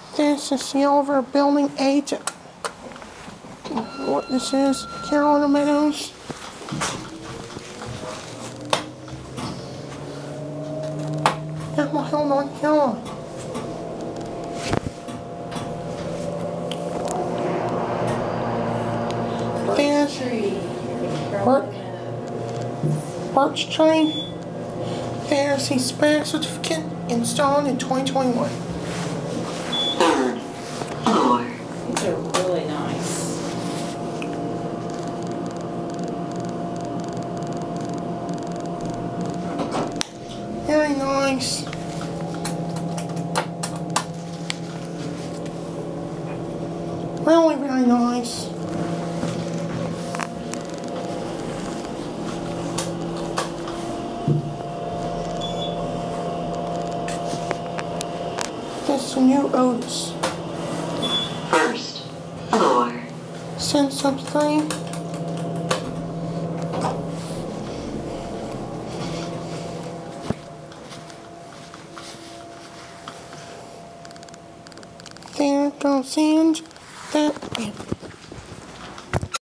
This is the over building 8. What this is, Carolina Meadows. Yeah, well, hold on, hold on. Birchtree. Birchtree. There's the spare certificate installed in 2021. Third floor. These are really nice. Very nice. Really very nice. This is the new Otis. First floor. Send something. There, gonna send that.